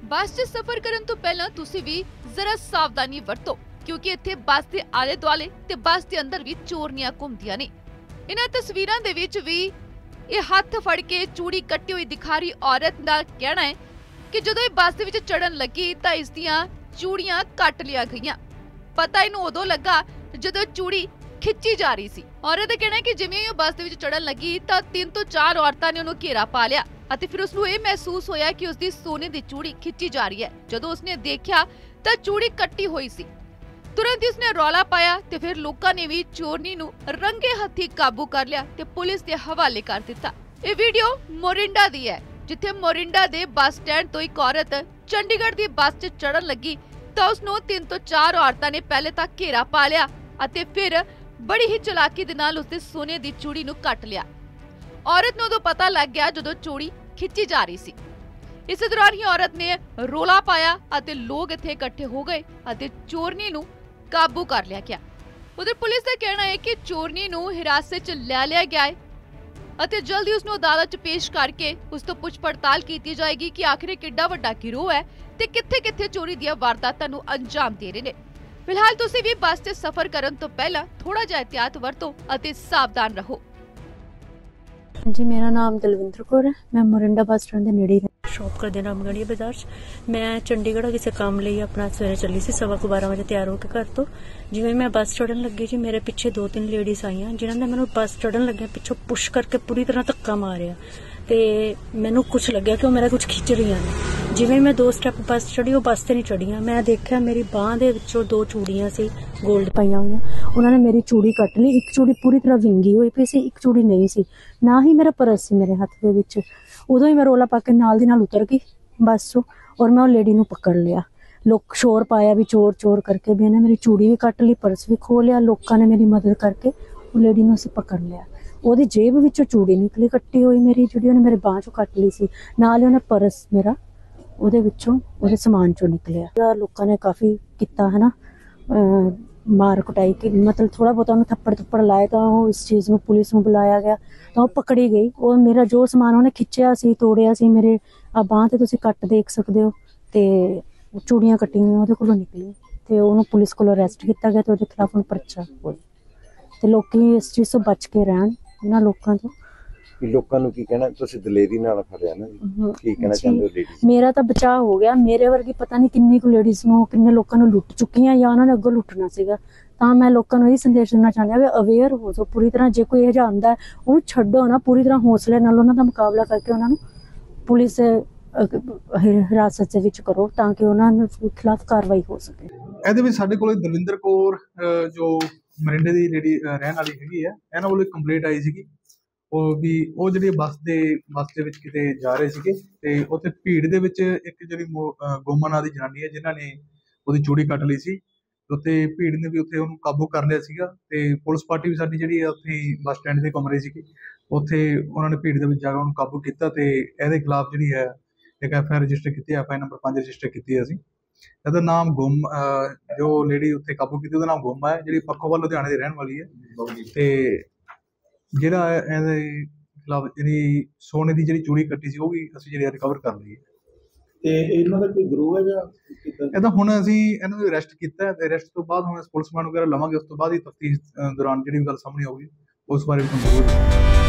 ਬੱਸ 'ਚ ਸਫ਼ਰ ਕਰਨ ਤੋਂ ਪਹਿਲਾਂ ਤੁਸੀਂ ਵੀ ਜ਼ਰਾ ਸਾਵਧਾਨੀ ਵਰਤੋ ਕਿਉਂਕਿ ਇੱਥੇ ਬੱਸ ਦੇ ਆਲੇ ਦੁਆਲੇ ਤੇ ਬੱਸ ਦੇ ਅੰਦਰ ਵੀ ਚੋਰੀਆਂ ਘੁੰਮਦੀਆਂ ਨੇ। ਇਹਨਾਂ ਤਸਵੀਰਾਂ ਦੇ ਵਿੱਚ ਵੀ ਇਹ ਹੱਥ ਫੜ ਕੇ ਚੂੜੀ ਕੱਟੀ ਹੋਈ ਦਿਖਾ ਰਹੀ ਔਰਤ ਦਾ ਕਹਿਣਾ ਹੈ ਕਿ ਜਦੋਂ ਇਹ ਬੱਸ ਦੇ ਵਿੱਚ ਚੜਨ ਲੱਗੀ ਤਾਂ ਇਸ ਦੀਆਂ ਚੂੜੀਆਂ ਕੱਟ ਲਿਆ ਗਈਆਂ। ਪਤਾ ਇਹਨੂੰ ਉਦੋਂ ਲੱਗਾ ਜਦੋਂ ਚੂੜੀ ਖਿੱਚੀ ਜਾ ਰਹੀ ਸੀ। ਔਰਤ ਦਾ ਕਹਿਣਾ ਹੈ ਕਿ ਜਿਵੇਂ ਉਹ ਬੱਸ ਦੇ ਵਿੱਚ ਚੜਨ ਲੱਗੀ ਤਾਂ 3 ਤੋਂ 4 ਔਰਤਾਂ ਨੇ ਉਹਨੂੰ ਘੇਰਾ ਪਾ ਲਿਆ ਅਤੇ ਫਿਰ ਉਸਨੂੰ ਇਹ ਮਹਿਸੂਸ ਹੋਇਆ ਕਿ ਉਸਦੀ ਸੋਨੇ ਦੀ ਚੂੜੀ ਖਿੱਚੀ ਜਾ ਰਹੀ ਹੈ। ਜਦੋਂ ਉਸਨੇ ਦੇਖਿਆ ਤਾਂ ਚੂੜੀ ਕੱਟੀ ਹੋਈ ਸੀ। ਤੁਰੰਤ ਹੀ ਉਸਨੇ ਰੌਲਾ ਪਾਇਆ ਤੇ ਫਿਰ ਲੋਕਾਂ ਨੇ ਵੀ ਚੋਰਨੀ ਨੂੰ ਰੰਗੇ ਹੱਥੀ ਕਾਬੂ ਕਰ ਲਿਆ ਤੇ ਪੁਲਿਸ ਦੇ ਹਵਾਲੇ ਕਰ ਦਿੱਤਾ। ਇਹ ਵੀਡੀਓ ਮੋਰਿੰਡਾ ਦੀ ਹੈ, ਜਿੱਥੇ ਮੋਰਿੰਡਾ ਦੇ ਬੱਸ ਸਟੈਂਡ ਤੋਂ ਇੱਕ ਔਰਤ ਚੰਡੀਗੜ੍ਹ ਦੀ ਬੱਸ 'ਚ ਚੜਨ ਲੱਗੀ ਤਾਂ ਉਸਨੂੰ 3 ਤੋਂ 4 ਔਰਤਾਂ ਨੇ ਪਹਿਲੇ ਤਾਂ ਘੇਰਾ ਪਾ ਲਿਆ ਅਤੇ ਫਿਰ ਬੜੀ ਹੀ ਚਲਾਕੀ ਦੇ ਨਾਲ ਉਸਦੇ ਸੋਨੇ ਦੀ ਚੂੜੀ ਨੂੰ ਕੱਟ ਲਿਆ। ਔਰਤ ਨੂੰ ਉਦੋਂ ਪਤਾ ਲੱਗ ਗਿਆ ਜਦੋਂ ਚੂੜੀ ਖਿੱਚੀ ਜਾ ਰਹੀ ਸੀ। ਇਸ ਦੌਰਾਨ ਹੀ ਔਰਤ ਨੇ ਰੋਲਾ ਪਾਇਆ ਅਤੇ ਲੋਕ ਇੱਥੇ ਇਕੱਠੇ ਹੋ ਗਏ ਅਤੇ ਚੋਰਨੀ ਨੂੰ ਕਾਬੂ ਕਰ ਲਿਆ ਗਿਆ। ਉਧਰ ਪੁਲਿਸ ਦਾ ਕਹਿਣਾ ਹੈ ਕਿ ਚੋਰਨੀ ਨੂੰ ਹਿਰਾਸਤ 'ਚ ਲੈ ਲਿਆ ਗਿਆ ਹੈ ਅਤੇ ਜਲਦੀ ਉਸ ਨੂੰ ਅਦਾਲਤ 'ਚ ਪੇਸ਼ ਕਰਕੇ ਉਸ ਤੋਂ ਪੁੱਛ ਪੜਤਾਲ ਕੀਤੀ ਜਾਏਗੀ ਕਿ ਆਖਿਰ ਇਹ ਕਿੱਡਾ ਵੱਡਾ ਗਿਰੋਹ ਹੈ ਤੇ ਕਿੱਥੇ-ਕਿੱਥੇ ਚੋਰੀ ਦੀਆਂ ਵਾਰਦਾਤਾਂ ਨੂੰ ਅੰਜਾਮ ਦੇ ਰਹੇ ਨੇ। ਫਿਲਹਾਲ ਤੁਸੀਂ ਵੀ ਬੱਸ 'ਤੇ ਸਫ਼ਰ ਕਰਨ ਤੋਂ ਪਹਿਲਾਂ ਥੋੜਾ ਜਿਹਾ ਇਹਤਿਆਤ ਵਰਤੋ ਅਤੇ ਸਾਵਧਾਨ ਰਹੋ। जी, मेरा नाम दलविंदर कौर है। मैं मोरिंडा बस स्टैंड के नेड़े शॉप करदे रामगढ़िया बाजार च। मैं चंडीगढ़ किसी काम ਲਈ अपना सवेरे चली सी 12:15 वजे तैयार होकर घर तो जिवें मैं बस चढ़न लगी जी मेरे पिछे 2-3 लेडीज आईयां जिन्हां ने मैनूं बस चढ़न लगे पिछों पुश करके पूरी तरह धक्का मारिया ते मैनूं कुछ लग्या कि मेरा कुछ खिच रही ने। जिवें मैं 2 स्टैप बस चढ़ी वो बस ते नहीं चढ़ियां। मैं देखा मेरी बांह दे विचों 2 चूड़ियां सी गोल्ड पाईयां होईयां। उन्होंने मेरी चूड़ी कट ली। एक चूड़ी पूरी तरह विंगी हुई पई सी, एक चूड़ी नहीं सी। ना ही मेरा परस सी मेरे हत्थ दे विच। उदों ही मैं रोला पा के नाल दी नाल उतर गई बस चों और मैं लेडी नूं पकड़ लिया। लोग शोर पाया भी चोर चोर करके भी इन्हें मेरी चूड़ी भी कट ली, परस भी खो लिया। लोगों ने मेरी मदद करके वो लेडी नूं असीं पकड़ लिया। ਉਹਦੀ ਜੇਬ ਵਿੱਚੋਂ ਚੂੜੀ ਨਿਕਲੀ ਕੱਟੀ ਹੋਈ ਮੇਰੀ, ਜਿਹੜੀ ਉਹਨੇ ਮੇਰੇ ਬਾਂਹ ਚੋਂ ਕੱਟ ਲਈ ਸੀ। ਨਾਲ ਹੀ ਉਹਨੇ ਪਰਸ ਮੇਰਾ ਉਹਦੇ ਵਿੱਚੋਂ ਉਹਦੇ ਸਮਾਨ ਚੋਂ ਨਿਕਲਿਆ। ਲੋਕਾਂ ਨੇ ਕਾਫੀ ਕੀਤਾ ਹੈ ਨਾ ਮਾਰ ਕੁਟਾਈ ਕਿ ਮਤਲਬ ਥੋੜਾ ਬਹੁਤਾ ਉਹਨੂੰ ਥੱਪੜ ਲਾਏ ਤਾਂ ਉਹ ਇਸ ਚੀਜ਼ ਨੂੰ ਪੁਲਿਸ ਨੂੰ ਬੁਲਾਇਆ ਗਿਆ ਤਾਂ ਉਹ ਪਕੜੀ ਗਈ। ਉਹ ਮੇਰਾ ਜੋ ਸਮਾਨ ਉਹਨੇ ਖਿੱਚਿਆ ਸੀ ਤੋੜਿਆ ਸੀ ਮੇਰੇ ਆ ਬਾਂਹ ਤੇ ਤੁਸੀਂ ਕੱਟ ਦੇਖ ਸਕਦੇ ਹੋ ਤੇ ਚੂੜੀਆਂ ਕੱਟੀਆਂ ਹੋਈਆਂ ਉਹਦੇ ਕੋਲੋਂ ਨਿਕਲੀਆਂ ਤੇ ਉਹਨੂੰ ਪੁਲਿਸ ਕੋਲੋਂ ਅਰੈਸਟ ਕੀਤਾ ਗਿਆ ਤੇ ਉਹਦੇ ਖਿਲਾਫ ਹੁਣ ਪਰਚਾ ਹੋਇਆ ਤੇ ਲੋਕੀ ਇਸ ਚੀਜ਼ ਤੋਂ ਬਚ ਕੇ ਰਹਿਣ। ਇਹਨਾਂ ਲੋਕਾਂ ਤੋਂ ਲੋਕਾਂ ਨੂੰ ਕੀ ਕਹਿਣਾ ਤੁਸੀਂ ਦਲੇਰੀ ਨਾਲ ਫੜਿਆ ਨਾ ਜੀ, ਕੀ ਕਹਿਣਾ ਚਾਹੁੰਦੇ ਹੋ ਲੇਡੀਜ਼? ਮੇਰਾ ਤਾਂ ਬਚਾਅ ਹੋ ਗਿਆ। ਮੇਰੇ ਵਰਗੀ ਪਤਾ ਨਹੀਂ ਕਿੰਨੀ ਕੁ ਲੇਡੀਜ਼ ਨੂੰ ਕਿੰਨੇ ਲੋਕਾਂ ਨੂੰ ਲੁੱਟ ਚੁੱਕੀਆਂ ਜਾਂ ਉਹਨਾਂ ਨੇ ਅੱਗੋਂ ਲੁੱਟਣਾ ਸੀਗਾ। ਤਾਂ ਮੈਂ ਲੋਕਾਂ ਨੂੰ ਇਹ ਸੰਦੇਸ਼ ਦੇਣਾ ਚਾਹੁੰਦੀ ਹਾਂ ਵੀ ਅਵੇਅਰ ਹੋ ਜਾਓ ਪੂਰੀ ਤਰ੍ਹਾਂ। ਜੇ ਕੋਈ ਇਹ ਜਿਹਾ ਆਉਂਦਾ ਹੈ ਉਹਨੂੰ ਛੱਡੋ ਨਾ, ਪੂਰੀ ਤਰ੍ਹਾਂ ਹੌਸਲੇ ਨਾਲ ਉਹਨਾਂ ਦਾ ਮੁਕਾਬਲਾ ਕਰਕੇ ਉਹਨਾਂ ਨੂੰ ਪੁਲਿਸ ਹਿਰਾਸਤ ਦੇ ਵਿੱਚ ਕਰੋ ਤਾਂ ਕਿ ਉਹਨਾਂ ਦੇ ਖਿਲਾਫ ਕਾਰਵਾਈ ਹੋ ਸਕੇ। ਇਹਦੇ ਵਿੱਚ ਸਾਡੇ ਕੋਲ ਦਲਵਿੰਦਰ ਕੌਰ ਜੋ ਮਰਿੰਡੇ ਦੀ ਲੇਡੀ ਰਹਿਣ ਵਾਲੀ ਹੈਗੀ ਹੈ, ਇਹਨਾਂ ਵੱਲੋਂ ਕੰਪਲੇਂਟ ਆਈ ਸੀਗੀ ਉਹ ਜਿਹੜੀ ਬੱਸ ਦੇ ਵਿੱਚ ਕਿਤੇ ਜਾ ਰਹੇ ਸੀਗੇ ਤੇ ਉੱਥੇ ਭੀੜ ਦੇ ਵਿੱਚ ਇੱਕ ਜਿਹੜੀ ਗੋਮਾ ਨਾਂ ਦੀ ਜਨਾਨੀ ਹੈ ਜਿਨ੍ਹਾਂ ਨੇ ਉਹਦੀ ਚੂੜੀ ਕੱਟ ਲਈ ਸੀ। ਉੱਥੇ ਭੀੜ ਨੇ ਵੀ ਉੱਥੇ ਉਹਨੂੰ ਕਾਬੂ ਕਰ ਲਿਆ ਸੀਗਾ ਤੇ ਪੁਲਿਸ ਪਾਰਟੀ ਵੀ ਸਾਡੀ ਜਿਹੜੀ ਹੈ ਉੱਥੇ ਬੱਸ ਸਟੈਂਡ ਦੇ ਘੁੰਮ ਰਹੀ ਸੀਗੀ। ਉੱਥੇ ਉਹਨਾਂ ਨੇ ਭੀੜ ਦੇ ਵਿੱਚ ਜਾ ਕੇ ਉਹਨੂੰ ਕਾਬੂ ਕੀਤਾ ਤੇ ਇਹਦੇ ਖਿਲਾਫ ਜਿਹੜੀ ਹੈ ਇੱਕ FIR ਰਜਿਸਟਰ ਕੀਤੀ ਹੈ, FIR ਨੰਬਰ 5 ਰਜਿਸਟਰ ਕੀਤੀ ਹੈ ਅਸੀਂ। ਇਹਦਾ ਨਾਮ ਜੋ ਲੇਡੀ ਉੱਥੇ ਕਾਬੂ ਕੀਤੀ ਉਹਦਾ ਨਾਮ ਗੋਮਾ ਹੈ, ਜਿਹੜੀ ਪੱਖੋਵਾਲ ਲੁਧਿਆਣੇ ਦੀ ਰਹਿਣ ਵਾਲੀ ਹੈ ਤੇ ਜਿਹੜਾ ਇਹਦੇ ਖਿਲਾਫ ਜਿਹੜੀ ਸੋਨੇ ਦੀ ਜਿਹੜੀ ਚੂੜੀ ਕੱਟੀ ਸੀ ਉਹ ਵੀ ਅਸੀਂ ਜਿਹੜੀ ਰਿਕਵਰ ਕਰ ਲਈ ਹੈ। ਤੇ ਇਹਨਾਂ ਦਾ ਕੋਈ ਗਰੋਹ ਹੈ ਜਾਂ ਇਹਦਾ ਹੁਣ ਅਸੀਂ ਇਹਨਾਂ ਨੂੰ ਅਰੈਸਟ ਕੀਤਾ ਤੇ ਅਰੈਸਟ ਤੋਂ ਬਾਅਦ ਹੁਣ ਪੁਲਿਸ ਮਾਨ ਵਗੈਰਾ ਲਵਾਂਗੇ। ਉਸ ਤੋਂ ਬਾਅਦ ਹੀ ਤਫਤੀਸ਼ ਦੌਰਾਨ ਜਿਹੜੀ ਗੱਲ ਸਾਹਮਣੇ ਆਊਗੀ ਉਸ ਬਾਰੇ ਵੀ ਤੁਹਾਨੂੰ ਜ਼ਰੂਰ